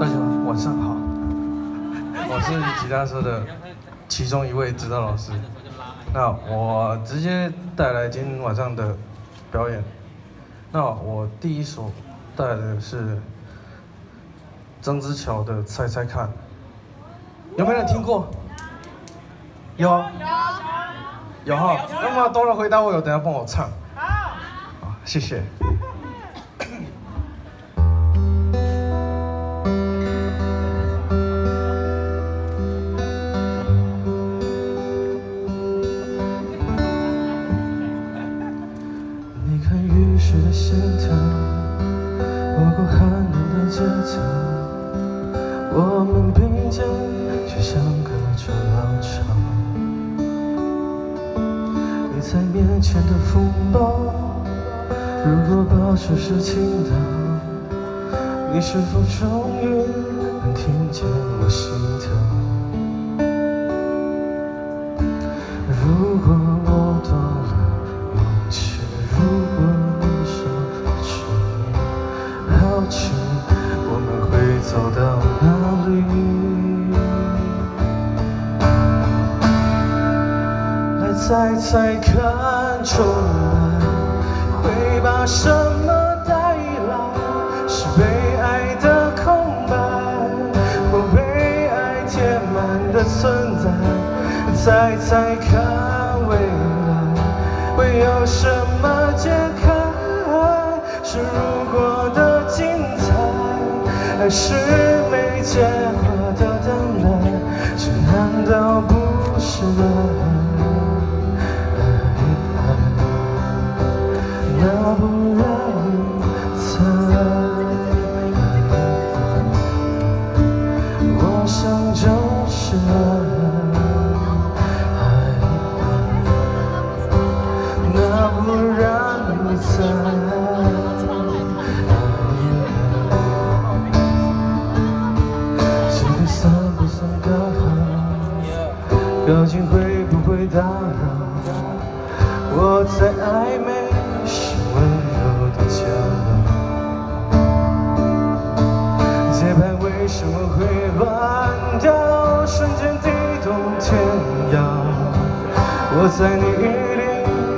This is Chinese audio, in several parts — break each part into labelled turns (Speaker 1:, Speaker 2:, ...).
Speaker 1: 大家晚上好，我是吉他社的其中一位指导老师。那我直接带来今天晚上的表演。那我第一首带来的是曾之乔的《猜猜看》，有没有人听过？有哈，那么多人回答我有，等下帮我唱。好，谢谢。你看雨水的线条，划过寒冷的街头，我们并肩，却相隔着浪潮。你在面前的风暴，如果保持是倾倒，你是否终于能听见我心跳？如果我多了勇气，如果你少了迟疑，好奇我们会走到哪里？来猜猜看，重来会把什么带来？是被爱的空白，或被爱填满的存在？猜猜看，未来会有什么解开？是如果的精彩，还是没结果的等待？这难道不是爱？那不然你猜？我想就是爱。那不然你猜？这个算不算刚好？靠近会不会打扰？我在暧昧是温柔的骄傲，节拍为什么会乱掉？瞬间地动天摇，我在你衣里。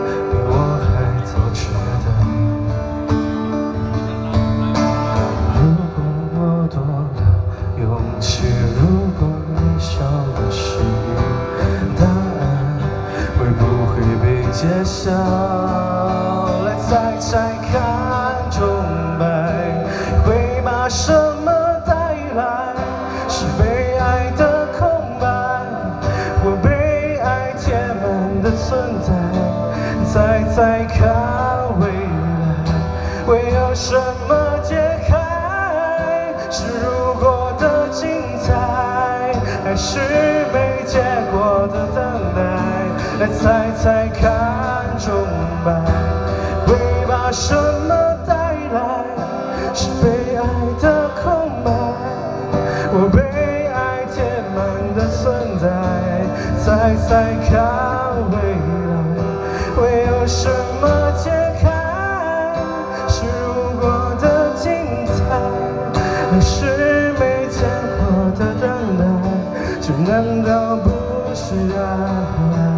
Speaker 1: 揭晓，来猜猜看，崇拜会把什么带来？是被爱的空白，或被爱填满的存在？猜猜看，未来会有什么解开？是如果的精彩，还是没结果的等待？来猜猜看，崇拜会把什么带来？是被爱的空白，或被爱填满的存在？猜猜看，未来会有什么解开？是如果的精彩，还是没结果的等待？这难道不是爱？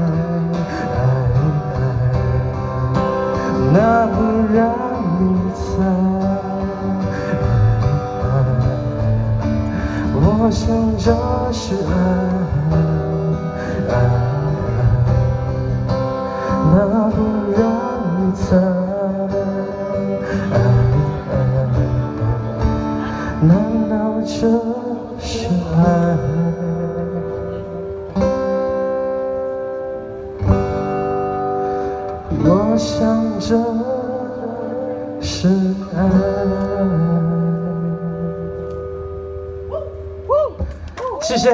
Speaker 1: 那不让你猜？我想这是爱，那不让你猜？难道这是爱？我想这是